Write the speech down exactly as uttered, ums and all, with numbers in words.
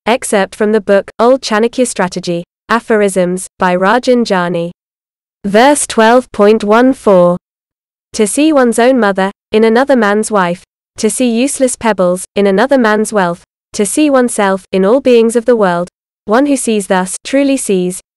Excerpt from the book, Old Chanakya Strategy, Aphorisms, by Rajen Jani. Verse twelve point fourteen. To see one's own mother, in another man's wife, to see useless pebbles, in another man's wealth, to see oneself, in all beings of the world, one who sees thus, truly sees,